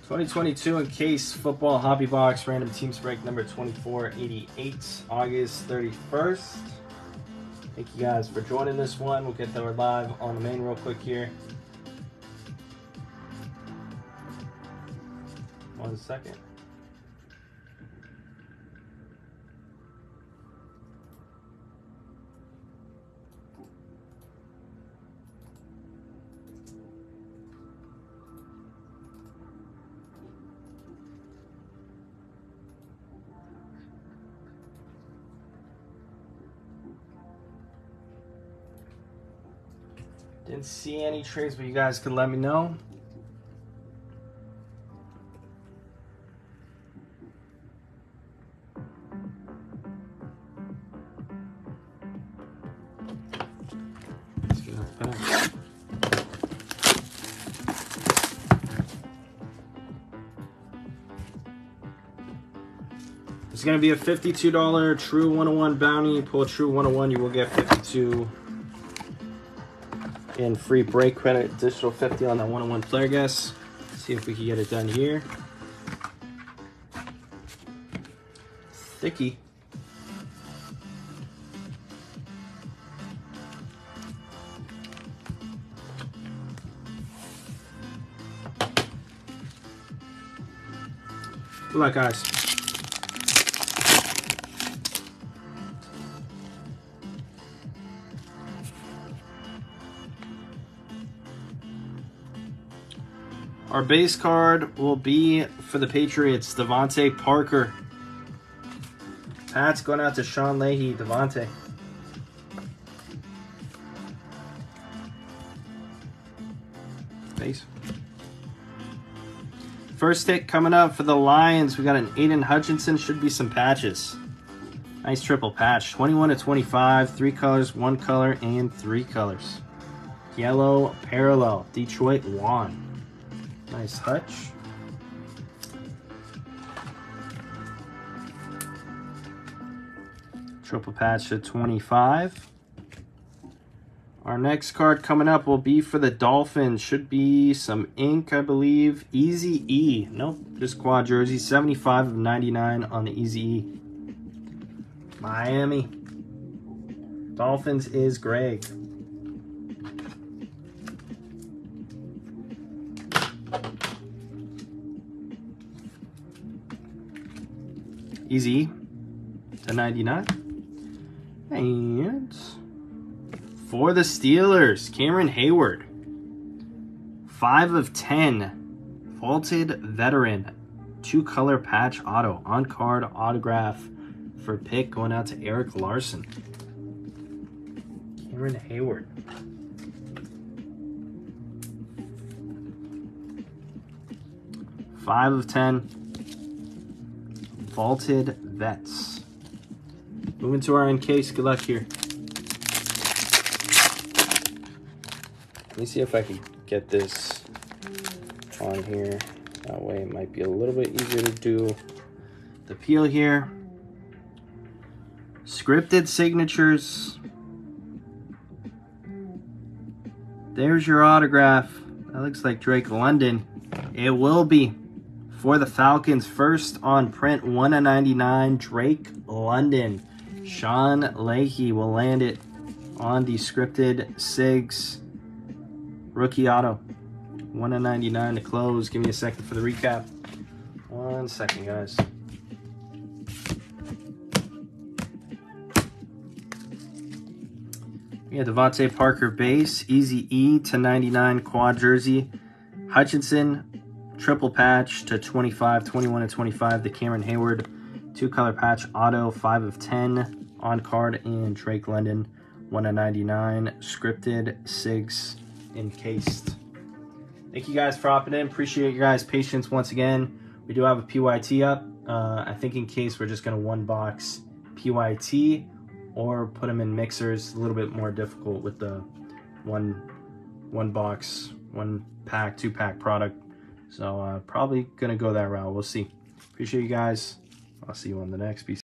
2022 in case football hobby box random teams break number 2488, August 31st. Thank you guys for joining this one. We'll get there live on the main real quick here. 1 second. Didn't see any trades, but you guys can let me know. Let's get that back. It's going to be a $52 True 101 bounty. Pull a True 101, you will get 52 in free break credit, additional 50 on that 101 player guess. See if we can get it done here. Thicky. Good luck, guys. Our base card will be for the Patriots, Devontae Parker. Pat's going out to Sean Leahy, Devontae. Base. First hit coming up for the Lions. We got an Aiden Hutchinson. Should be some patches. Nice triple patch. 21/25, 3 colors, 1 color, and 3 colors. Yellow parallel, Detroit Juan. Nice hutch. Triple patch to 25. Our next card coming up will be for the Dolphins. Should be some ink, I believe. Easy E. Nope, just quad jersey. 75/99 on the Easy E. Miami. Dolphins is Greg. Easy to 99. And for the Steelers, Cameron Hayward. 5/10. Vaulted veteran. 2 color patch auto. On card autograph for pick going out to Eric Larson. Cameron Hayward. Five of 10. Vaulted vets. Moving to our encase. Good luck here. Let me see if I can get this on here. That way it might be a little bit easier to do the peel here. Scripted signatures. There's your autograph. That looks like Drake London. It will be for the Falcons. First on print, 1/99, Drake London. Sean Leahy will land it on the scripted Sigs rookie auto. 1/99 to close. Give me a second for the recap. 1 second, guys. We got Devontae Parker base, Easy E to 99 quad jersey, Hutchinson triple patch to 25, 21/25, the Cameron Hayward 2 color patch auto, 5/10 on card, and Drake London 1/99 scripted Sigs encased. Thank you guys for hopping in. Appreciate your guys' patience once again. We do have a PYT up. I think in case we're just going to 1 box PYT or put them in mixers. A little bit more difficult with the one box, 1 pack, 2 pack product. So probably going to go that route. We'll see. Appreciate you guys. I'll see you on the next piece.